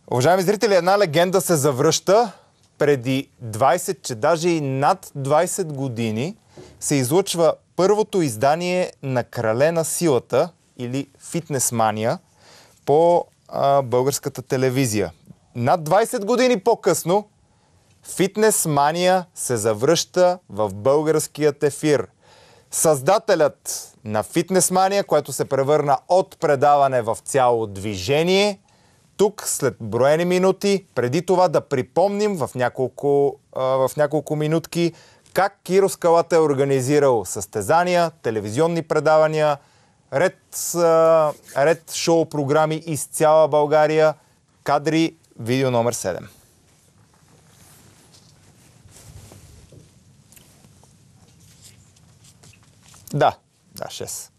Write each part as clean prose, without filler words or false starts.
Уважаеми зрители, една легенда се завръща. Преди 20, че даже и над 20 години се излъчва първото издание на Крале на силата или Фитнесмания по българската телевизия. Над 20 години по-късно Фитнесмания се завръща в българският ефир. Създателят на Фитнесмания, което се превърна от предаване в цяло движение, тук след броени минути, преди това да припомним в няколко минутки как Киро Скалата е организирал състезания, телевизионни предавания, ред шоу-програми из цяла България. Кадри, видео номер 7. Да, 6.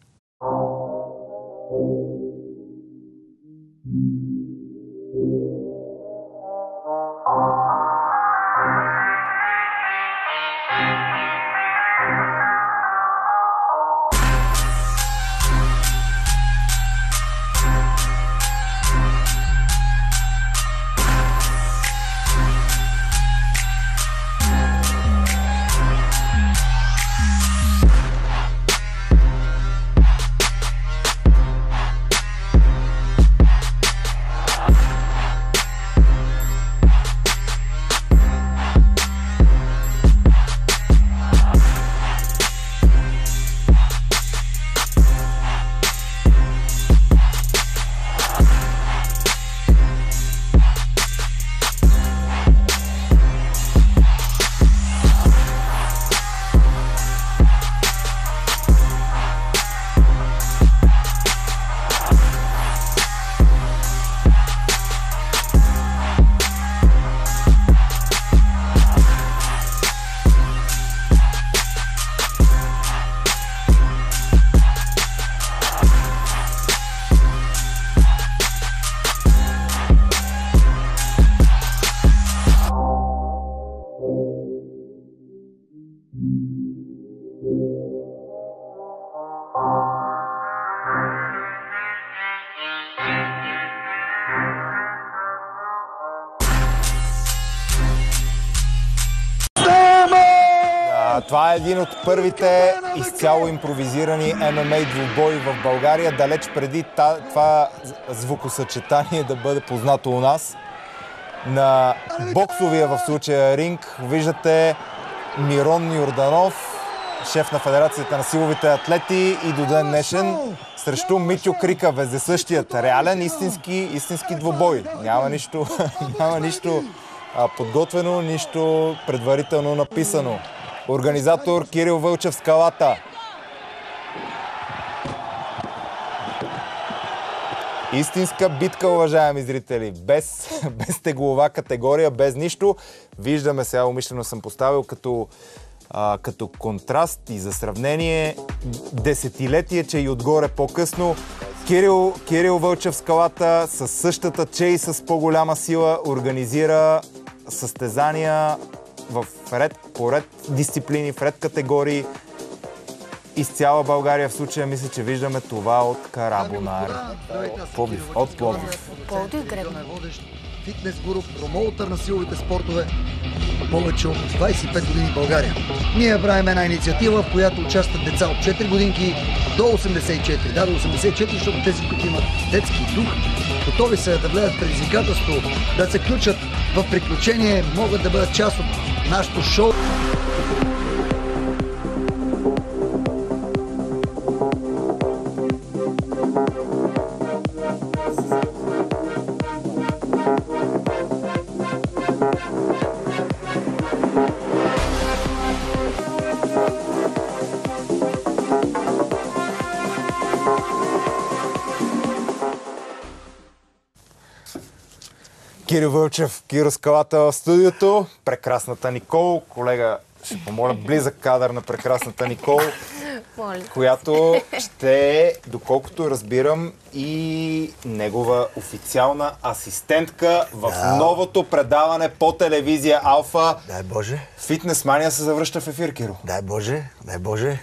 Това е един от първите изцяло импровизирани ММА двубои в България, далеч преди това звукосъчетание да бъде познато у нас. На боксовия в случая ринг виждате Мирон Йорданов, шеф на Федерацията на силовите атлети и до ден днешен срещу Митьо Крика, вездесъщият, реален истински двубой. Няма нищо подготвено, нищо предварително написано. Организатор Кирил Вълчев Скалата. Истинска битка, уважаеми зрители. Без теглова категория, без нищо. Виждаме сега, умишлено съм поставил като контраст и за сравнение десетилетие, че и отгоре по-късно Кирил Вълчев Скалата със същата, че и с по-голяма сила организира състезания в ред по ред дисциплини, в ред категории. Из цяла България в случая мисля, че виждаме това от Карабонар. От Пловдив. Фитнес гуру, промоутър на силовите спортове повече от 25 години в България. Ние правим една инициатива, в която участват деца от 4 годинки до 84. Да, до 84, защото тези, които имат детски дух, готови са да влезат в предизвикателство, да се включат в приключение, могат да бъдат част от нашето шоу. Кирил Вълчев, Киро Скалата в студиото, прекрасната Никол, колега, ще помоля близък кадър на прекрасната Никол, която ще е, доколкото разбирам, и негова официална асистентка в новото предаване по телевизия Алфа. Дай Боже. Фитнесмания се завръща в ефир, Киро. Дай Боже, дай Боже.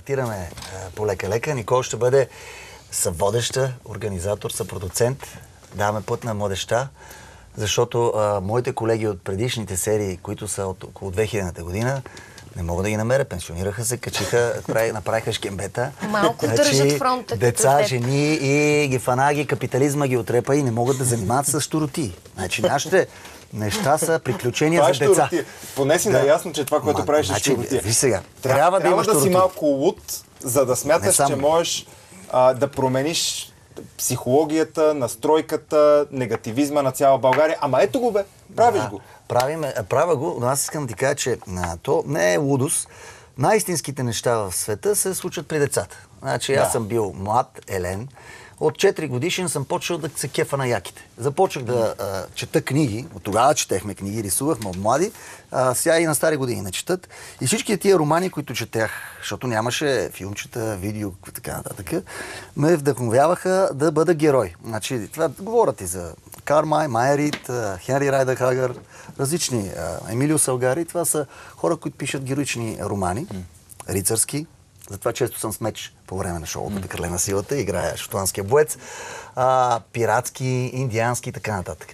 Стартираме полека-лека. Никол ще бъде съвводеща, организатор, съпродуцент. даваме път на младежта, защото моите колеги от предишните серии, които са от около 2000-та година, не мога да ги намеря. Пенсионираха се, качиха, направиха шкембета. Малко държат фронта. Деца, жени и ги фанаги, капитализма ги отрепа и не могат да занимават с щуроти. Значи нашите неща са приключения за деца. Поне си наясно, че това, което правиш е щуротия. Виж сега, трябва да имаш да си малко луд, за да смяташ, че можеш да промениш психологията, настройката, негативизма на цяла България. Ама ето го бе, правиш го. Правя го, но аз искам да ти кажа, че то не е лудост. Най-истинските неща в света се случват при децата. Значи аз съм бил млад, елен. От 4 годишен съм почел да се кефа на яките. Започнах да чета книги. От тогава четехме книги, рисувахме от млади. Сега и на стари години не четат. И всички тия романи, които четях, защото нямаше филмчета, видео и така нататък, ме вдъхновяваха да бъда герой. Значи, това говорят и за Кармай, Майерит, Хенри Райдахагър, различни. Емилио Салгари. Това са хора, които пишат героични романи, рицарски. Затова често съм с меч по време на шоуто Крале на силата, играя шотландския боец, пиратски, индиански и така нататък.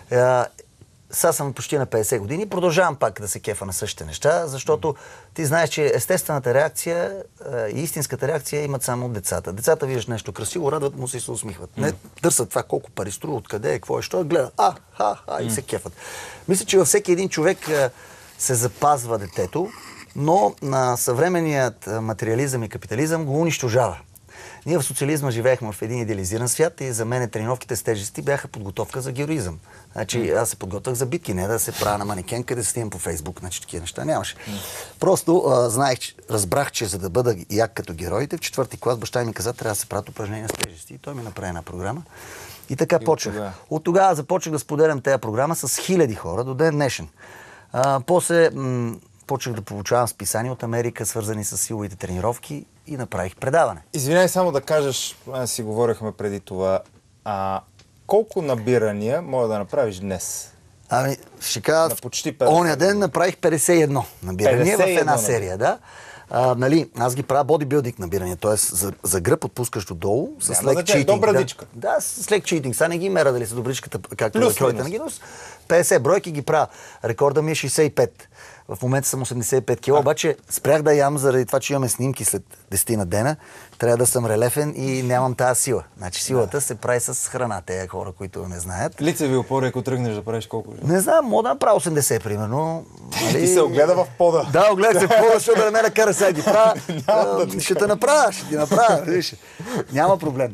Сега съм почти на 50 години, продължавам пак да се кефа на същите неща, защото ти знаеш, че естествената реакция и истинската реакция имат само децата. Децата виждаш нещо красиво, радват му се и се усмихват. Не търсят това колко пари струва, откъде е, какво е, що е, гледат, и се кефат. Мисля, че във всеки един човек се запазва детето, но на съвременният материализъм и капитализъм го унищожава. Ние в социализма живеехме в един идеализиран свят и за мен тренировките с тежести бяха подготовка за героизъм. Значи аз се подготвях за битки, не да се правя на манекенка, да се снимам по Фейсбук, значи такива неща нямаше. Просто разбрах, че за да бъда як като героите, в 4-ти клас баща ми каза, трябва да се правят упражнения с тежести и той ми направи една програма. И така почнах. От тогава започнах да споделям тази програма с хиляди хора до ден днешен. После почнах да получавам списания от Америка, свързани с силовите тренировки и направих предаване. Извинявай само да кажеш, си говорихме преди това, колко набирания може да направиш днес? Ами, ще кажа, оня ден направих 51 набирания в една серия, да. Аз ги правя бодибилдинг набирания, т.е. за гръб отпускащо долу, с лек читинг. Добрадичка. Да, с лек читинг. Сега не ги мера дали са добричката, както да кройте на гинус. 50 бройки ги правя. Рекорда ми е 65. В момента съм 85 кг, обаче спрях да ям заради това, че имаме снимки след 10 на дена. Трябва да съм релефен и нямам тази сила. Значи силата се прави с храна, тези хора, които не знаят. Лицеви опори, ако тръгнеш да правиш колко? Не знам, мога да направя 80 примерно. Ти се огледа в пода. Да, огледах се в пода, защото да ме накара сега ги правя. Ще те направя, ще ти направя. Няма проблем.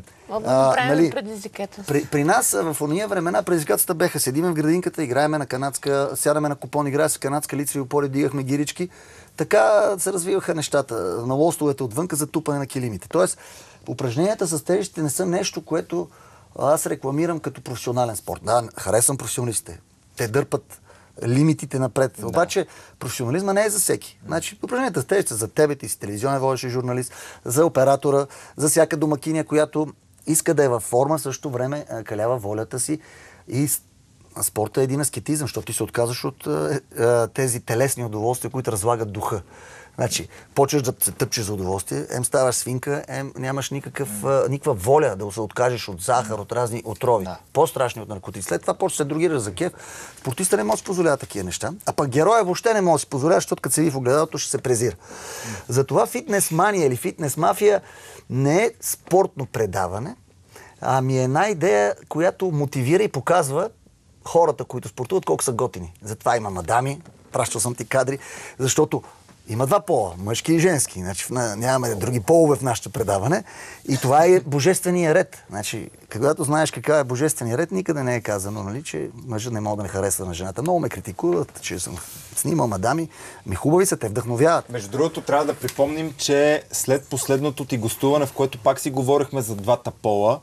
При нас в ония времена предизвикателствата беха: седиме в градинката, играеме на канадска, сядаме на купон, играе с канадска лицеви опори, дигахме гирички. Така се развиваха нещата на лостовете отвънка за тупане на килимите. Тоест, упражненията с тежестите не са нещо, което аз рекламирам като професионален спорт. Да, харесвам професионалистите. Те дърпат лимитите напред. Да. Обаче професионализма не е за всеки. Значи, упражненията с тежести са за тебе, ти си телевизионен водещ журналист, за оператора, за всяка домакиня, която иска да е във форма, в същото време калява волята си и спорта е един аскетизъм, защото ти се отказваш от тези телесни удоволствия, които разлагат духа. Значи, почваш да се тъпчеш за удоволствие, ставаш свинка, нямаш никаква воля да се откажеш от захар, от разни отрови. Да. По-страшни от наркотици. След това почваш да се другираш за кеф. Спортиста не може да си позволява такива неща. А пък героя въобще не може да си позволява, защото като се види в огледалото, ще се презира. Затова фитнес мания или фитнес мафия не е спортно предаване, ами е една идея, която мотивира и показва хората, които спортуват, колко са готини. Затова има мадами, пращал съм ти кадри, защото има два пола, мъжки и женски. Значи, нямаме други полове в нашето предаване. И това е божествения ред. Значи, когато знаеш какъв е божествения ред, никъде не е казано, нали, че мъжът не може да не харесва на жената. Много ме критикуват, че съм снимал мадами. Хубави са, те вдъхновяват. Между другото, трябва да припомним, че след последното ти гостуване, в което пак си говорихме за двата пола,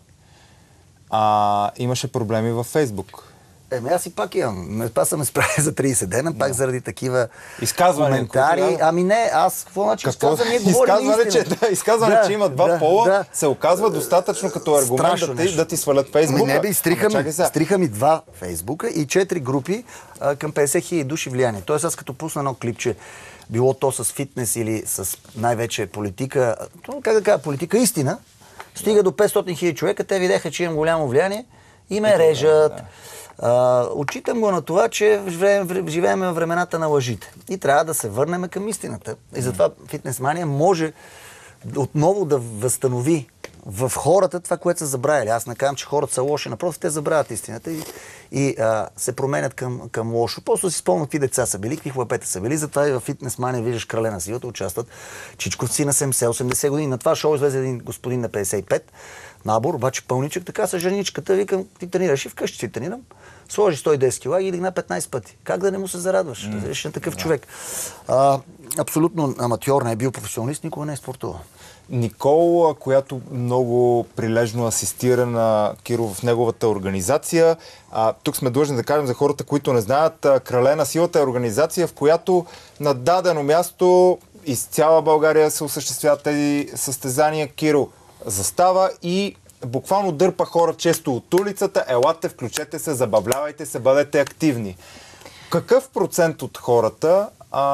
имаше проблеми във Фейсбук. Аз и пак имам. Това съм справил за 30 дена, пак заради такива коментари. Ами не, аз какво значи изказвам? Ние говорим истина. Изказване, че има два пола, се оказва достатъчно като аргумент да ти свалят Фейсбука. Не бе, стриха ми 2 Фейсбука и 4 групи към 50 000 души влияние. Тоест аз като пусна едно клипче, било то с фитнес или с най-вече политика, как да кажа, политика истина, стига до 500 000 човека, те видяха, че имам голямо влияние и ме режат. Отчитам го на това, че живеем в времената на лъжите и трябва да се върнем към истината. И затова Фитнесмания може отново да възстанови в хората това, което са забравили. Аз не казвам, че хората са лоши, напротив, те забравят истината и се променят към лошо. Просто си спомнят какви деца са били, какви хлапета са били. Затова и в Фитнесмания виждаш Крале на силата участват чичковци на 70-80 години. На това шоу излезе един господин на 55, набор, обаче пълничък, така с женичката, викам, ти тренираш и вкъщи си тренирам. Сложи 110 кила и ги дигна 15 пъти. Как да не му се зарадваш? Да видиш на такъв човек. Абсолютно аматьор, не е бил професионалист, никога не е спортувал. Никол, която много прилежно асистира на Киро в неговата организация. Тук сме длъжни да кажем за хората, които не знаят, Крале на силата е организация, в която на дадено място из цяла България се осъществяват тези състезания. Киро застава и буквално дърпа хора често от улицата. Елате, включете се, забавлявайте се, бъдете активни. Какъв процент от хората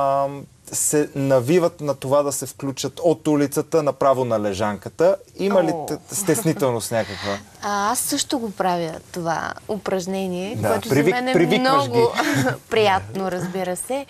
се навиват на това да се включат от улицата направо на лежанката? Има ли стеснителност някаква? Аз също го правя това упражнение, което за мен е много приятно, разбира се.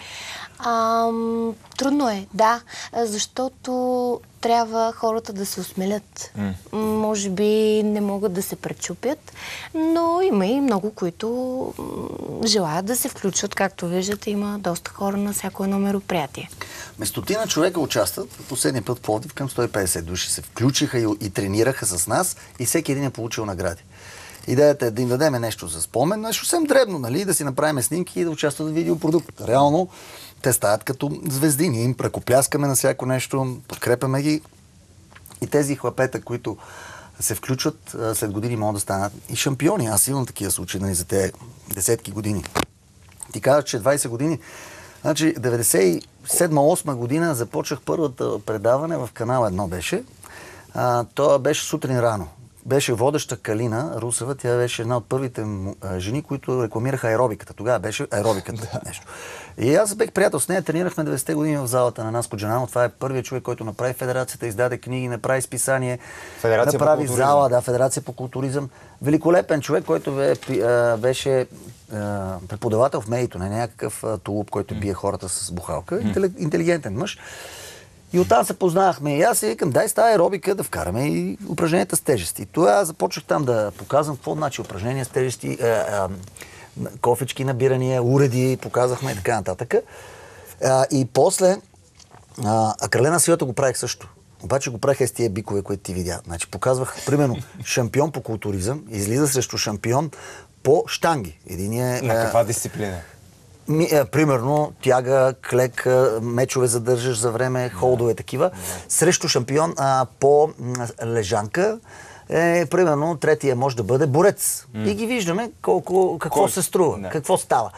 Трудно е, да, защото трябва хората да се осмелят. Може би не могат да се пречупят, но има и много, които желаят да се включат. Както виждате, има доста хора на всяко едно мероприятие. Стотина човека участват. Последния път в Пловдив към 150 души се включиха и тренираха с нас и всеки един е получил награди. Идеята е да им дадем нещо за спомен, нещо съвсем дребно, нали? Да си направим снимки и да участват в видеопродукт. Реално те стават като звезди. Ние им прекопляскаме на всяко нещо, подкрепяме ги. И тези хлапета, които се включват, след години могат да станат и шампиони. Аз имам такива случаи, нали, за тези десетки години. Ти казваш, че 20 години. Значи, 97-8 година започнах първата предаване в канал 1 беше. Това беше сутрин рано. Беше водеща Калина Русева, тя беше една от първите жени, които рекламираха аеробиката. Тогава беше аеробиката нещо. И аз бех приятел с нея, тренирахме 90-те години в залата на Наско Джанамо. Това е първият човек, който направи федерацията, издаде книги, направи списание, направи зала, Федерация по културизъм. Великолепен човек, който беше преподавател в МЕИТО, не някакъв тулуп, който бие хората с бухалка. Интелигентен мъж. И оттам се познавахме. И аз си викам, дай с тази аеробика да вкараме и упражненията с тежести. Тогава започнах там да показвам какво значи упражнения с тежести, кофички, набирания, уреди, показахме и така нататък. И после, Крале на силата го правих също. Обаче го правих с тия бикове, които ти видя. Значи показвах, примерно, шампион по културизъм, излиза срещу шампион по щанги. На каква дисциплина? Примерно тяга, клек, мечове задържаш за време, холдове такива. Срещу шампион по лежанка, примерно третия може да бъде борец. И ги виждаме какво се струва, какво става.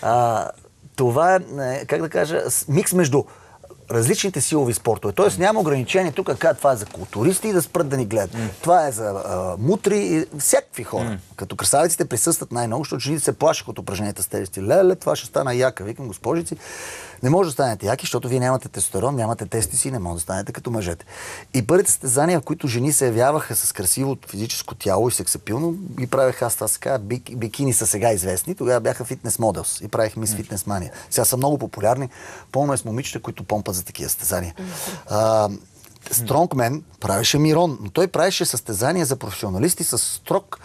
Това е, как да кажа, микс между различните силови спортове. Тоест няма ограничение тук, това е за културисти и да спрат да ни гледат. Това е за мутри и всякакви хора. Като красавиците присъстват най-много, защото жените се плашат от упражненията с тежести. Леле, това ще стана яка. Викам, госпожици, не може да станете яки, защото вие нямате тестостерон, нямате тестиси, не може да станете като мъжете. И първите състезания, в които жени се явяваха с красиво физическо тяло и сексапилно, ги правех аз, това се казва, бикини са сега известни, тогава бяха фитнес моделс и правих мис Фитнесмания. Сега са много популярни, пълно е с момичета, които помпат за такива състезания. Стронгмен правеше Мирон, но той правеше състезания за професионалисти с строг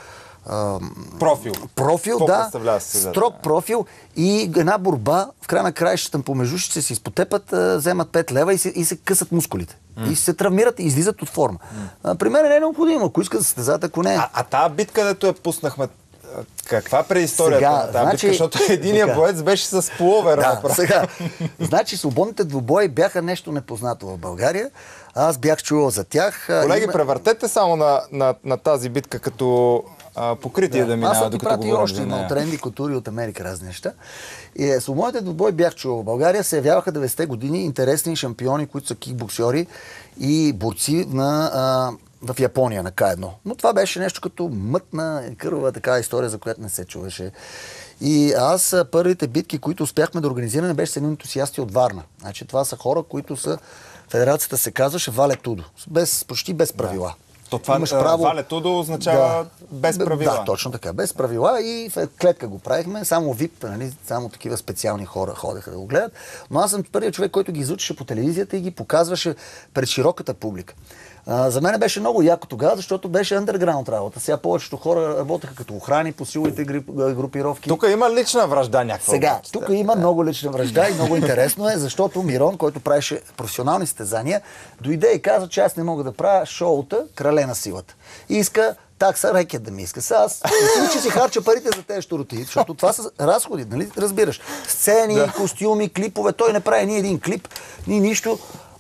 профил, да, строг профил и една борба, в края на краищата помежду ще се изпотепат, вземат 5 лева и се късат мускулите. И се травмират и излизат от форма. При мен не е необходимо, ако искат да състезат, ако не. Тази битка, дето я пуснахме, каква предисторията на тази битка, защото единия боец беше с пуловера. Сега, значи свободните двубои бяха нещо непознато в България. Аз бях чувал за тях. Колеги, превъртете само на тази битка като покритие да минава, докато говорим. Аз още на тренди, култури от Америка, разни неща. И свободните двубои бях чувал. В България се явяваха 90-те години интересни шампиони, които са кикбоксьори и борци в Япония на К1. Но това беше нещо като мътна, кървава така история, за която не се чуваше. И аз първите битки, които успяхме да организираме, беше с едни ентусиасти от Варна. Значи това са хора, които са... Федерацията се казваше Вале Тудо. Почти без правила. То това Имаш право... валето означава без правила. Да, точно така. Без правила и в клетка го правихме. Само VIP, нали? Само такива специални хора ходеха да го гледат. Но аз съм първият човек, който ги изучеше по телевизията и ги показваше пред широката публика. За мен беше много яко тогава, защото беше андерграунд работа. Сега повечето хора работеха като охрани по силовите групировки. Тук има лична вражда някаква. Сега, тук има много лична вражда и много интересно е, защото Мирон, който правеше професионални състезания, дойде и каза, че аз не мога да правя шоута Крале на силата. И иска такса рекет да ми иска. Сега аз че си харча парите за тези щуроти, защото това са разходи, нали? Разбираш. Сцени, костюми, клипове. Той не прави ни един клип, ни нищо.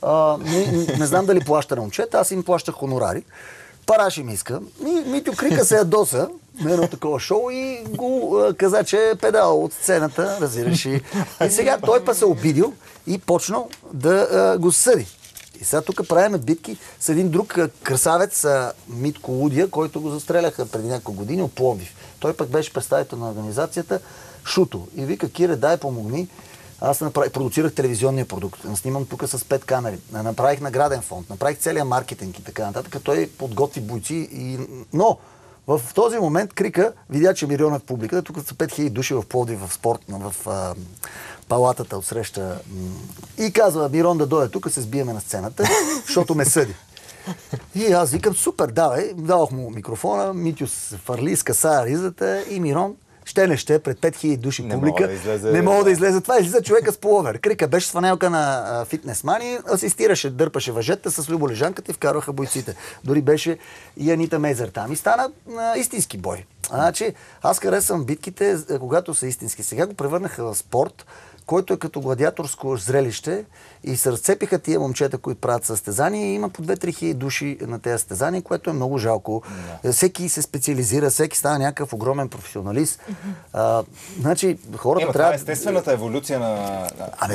Не знам дали плаща на момчета, аз им плащах хонорари. Параши ми иска. Митю Крика се ядоса на едно такова шоу и го каза, че е педал от сцената, разбираш. И сега той па се обидил и почнал да го съди. И сега тук правиме битки с един друг красавец, Митко Лудия, който го застреляха преди няколко години от Пловдив. Той пък беше представител на организацията Шуто. И вика, Кире, дай помогни. Аз продуцирах телевизионния продукт. Снимам тук с 5 камери. Направих награден фонд. Направих целия маркетинг и така нататък. Той подготви бойци. Но в този момент Крика видя, че Мирон е в публиката. Тук са 5000 души в Пловдив, в спорт, в палатата отсреща. И казва, Мирон да дойде тук, се сбиеме на сцената, защото ме съди. И аз викам, супер, давай. Дадох му микрофона, Митю фърли, скъса ризата и Мирон ще пред 5000 души публика. Не мога да излезе. Това излиза човека с половер. Крика беше с фанелка на фитнесмани, асистираше, дърпаше въжета с люболежанката и вкарваха бойците. Дори беше и Анита Мезер там. И стана истински бой. Значи, аз харесвам битките, когато са истински. Сега го превърнаха в спорт, който е като гладиаторско зрелище и се разцепиха тия момчета, които правят състезания и има по 2-3 хиляди души на тези състезания, което е много жалко. Всеки се специализира, всеки става някакъв огромен професионалист. Значи, хората трябва... Това е естествената еволюция на...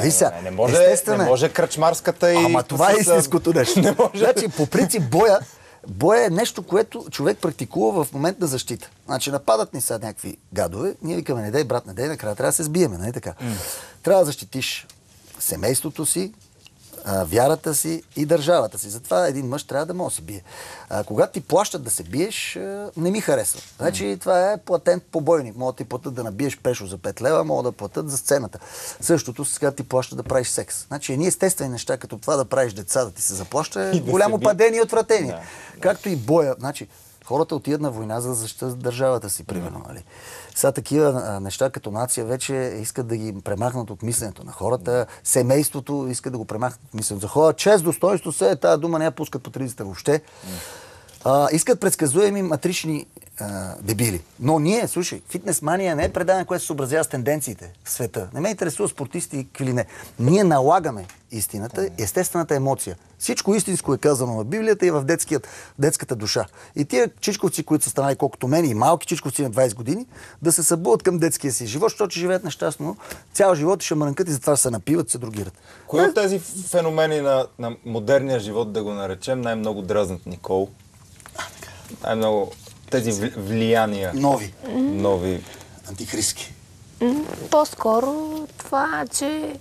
Не може кръчмарската и... Ама това е истинското нещо. Значи, по принцип, боя е нещо, което човек практикува в момент на защита. Значи нападат ни са някакви гадове, ние викаме, не дай, брат, не дай, накрая трябва да се сбиеме, нали така? Трябва да защитиш семейството си, вярата си и държавата си. Затова един мъж трябва да може да се бие. Когато ти плащат да се биеш, не ми харесва. Значи това е платен побойник. Могат да ти платят да набиеш пешо за 5 лева, могат да платят за сцената. Същото сега ти плащат да правиш секс. Значи едни естествени неща, като това да правиш деца, да ти се заплаща, е голямо падение и отвратение. Както и боя. Значи, хората отидат на война, за да защитят държавата си, примерно. Нали? Сега такива неща като нация вече искат да ги премахнат от мисленето на хората. Семейството искат да го премахнат от мисленето за хора. Чест, достойнство се, тази дума не я пускат по телевизията въобще. Искат предсказуеми матрични дебили. Но ние, слушай, фитнесмания не е предаване, което се съобразява с тенденциите в света. Не ме интересува спортисти или не. Ние налагаме истината, естествената емоция. Всичко истинско е казано в Библията и в детската душа. И тия чичковци, които са станали колкото мен и малки чичковци на 20 години, да се събудат към детския си живот, защото живеят нещастно цял живот и ще мрънкат и затова се напиват, се другират. Кои от тези феномени на модерния живот, да го наречем, най-много дразнат Никол? Най-много тези влияния. Нови. Антихристки. По-скоро това, че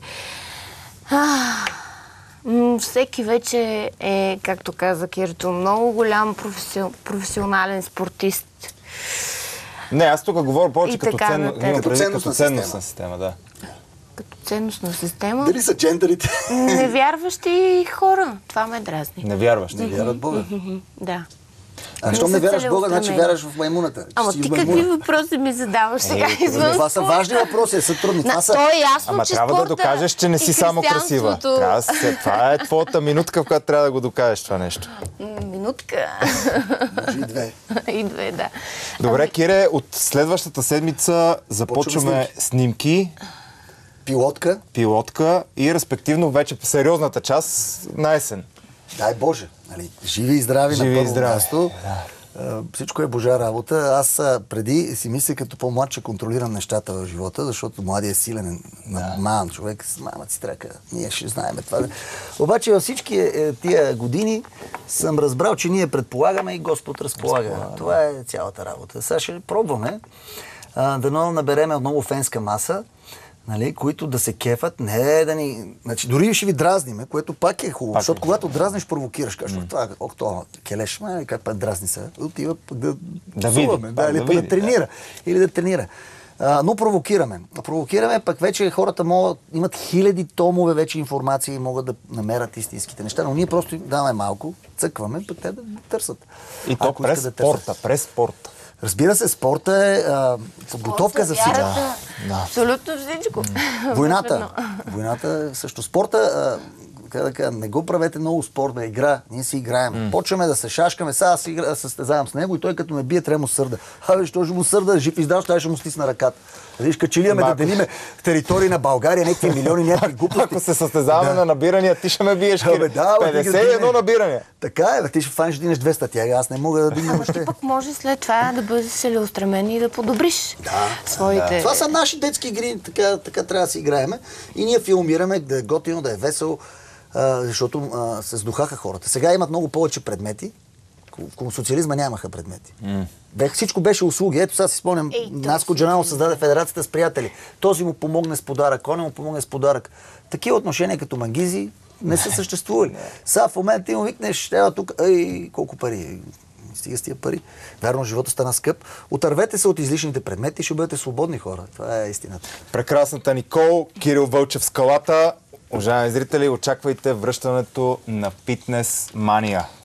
всеки вече е, както каза Кирито, много голям професионален спортист. Не, аз тук говоря повече като ценностна система. Да. Като ценностна система. Дали са джендерите? Невярващи хора. Това ме дразни. Невярващи. Не вярват Бога. Да. Щом не вярваш в Бога, значи вярваш в маймуната. Ама ти какви въпроси ми задаваш сега извън? Това са важни въпроси, са трудни. То е ясно, Ама че трябва да докажеш, че не си само красива. Това е твоята минутка, в която трябва да го докажеш това нещо. Минутка. Може и две. И две, да. Добре, Кире, от следващата седмица започваме снимки. Пилотка и респективно вече по сериозната част на есен. Дай Боже. Нали, живи и здрави на първо място. Всичко е Божа работа. Аз преди си мисля като по-млад, че контролирам нещата в живота, защото младия е силен, ман човек с мама си трака. Ние ще знаем това. Обаче във всички тия години съм разбрал, че ние предполагаме и Господ разполага. Това е цялата работа. Сега ще пробваме да набереме отново фенска маса, нали, които да се кефат, не да ни... Значи, дори ще ви дразниме, което пак е хубаво, защото когато дразниш, провокираш. Кажеш, това, келеш, как път дразни се, отива пък да псуваме, или да тренира. Или да тренира. Но провокираме. Провокираме, пък вече хората имат хиляди томове вече информация и могат да намерят истинските неща, но ние просто им даваме малко, цъкваме, пък те да търсят. И то през спорта, през спорта. Разбира се, спорта е подготовка за всичко. Абсолютно всичко. Войната също. Спорта, не го правете много спортна игра. Ние си играем. Почваме да се шашкаме. Сега аз състезавам с него и той като ме бие, трябва му сърда. Що ще му сърда? Жив и здрав, ще му стисна ръката. Виж, качилияме да делиме територии на България, някакви милиони, някакви глупости. Ако се състезаваме на набирания, ти ще ме биеш. 51 набирания. Така е, ти ще фанеш, динеш 200 тяга, аз не мога да дигна въобще. Ти пък може след това да бъдеш целеустремен и да подобриш своите... Това са наши детски игри, така трябва да си играеме. И ние филмираме, да е готино, да е весело, защото се сдухаха хората. Сега имат много повече предмети. В социализма нямаха предмети. Всичко беше услуги. Ето сега си спомням, Наско Джаналов създаде федерацията с приятели. Този му помогне с подарък, он му помогне с подарък. Такива отношения като мангизи не са съществували. Сега в момента ти му викнеш, тук, колко пари, стига с тия пари. Вярно, живота стана скъп. Отървете се от излишните предмети и ще бъдете свободни хора. Това е истината. Прекрасната Никол, Кирил Вълчев Скалата. Уважаеми зрители, очаквайте връщането на Фитнес Мания.